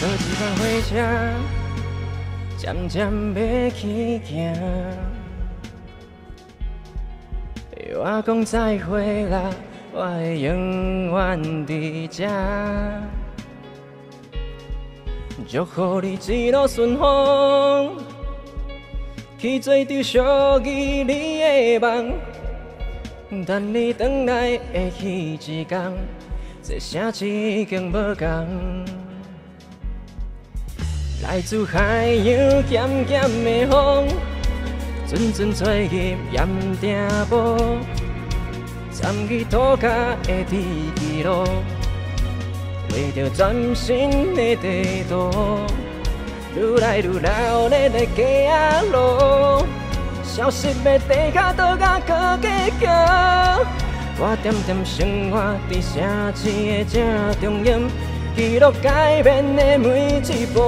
一天回家，渐渐要去行。对我讲再会啦，我会永远伫这。祝福你一路顺风，去做着属于你的梦。等你回来的彼一天，这城市已经无同。来自海洋咸咸的风，阵阵吹入盐埕埔，参与土脚的地基路，为着全新的地图，愈来愈闹热的街仔路，消失的地脚倒甲搁继续。我点点生活伫城市的正中央。记录改变的每一步，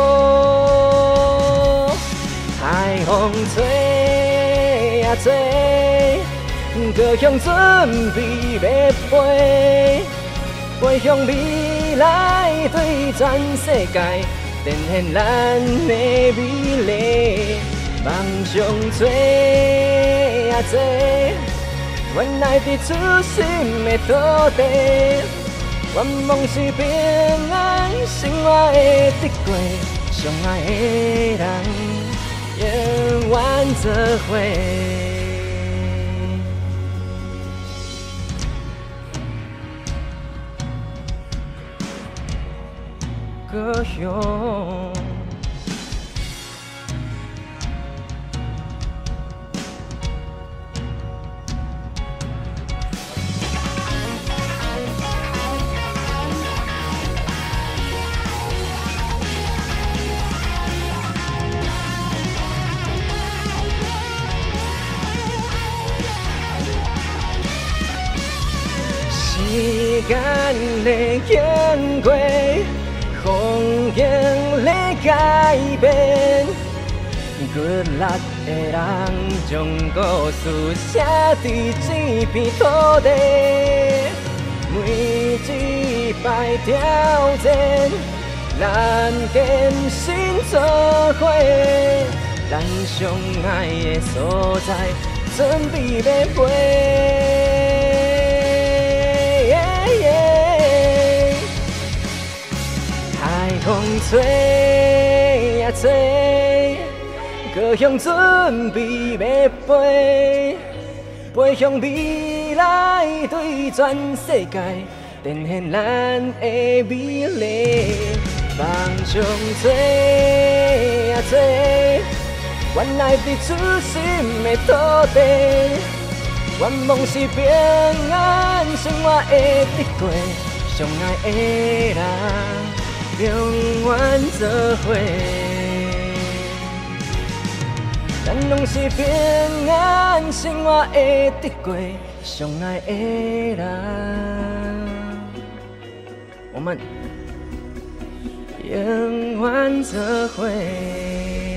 海风吹啊吹，高雄准备要飞，飞向未来，对全世界展现咱的美丽。梦想吹啊吹，原来伫出心的土地。愿望是平安生活会得过，相爱的人永远做伙。高雄。时间在经过，风景在改变。Good luck 的人将故事写伫这片土地，每一摆挑战，咱坚信做伙，咱相爱的所在，准备要飞。风吹啊吹，高雄准备要飞，飞向未来，对全世界展现咱的美丽。梦想吹啊吹，原来伫出心的土地，愿望是平安生活会得过，相爱的人。永远做伙，咱拢是平安生活会得过，相爱的人，我们永远做伙。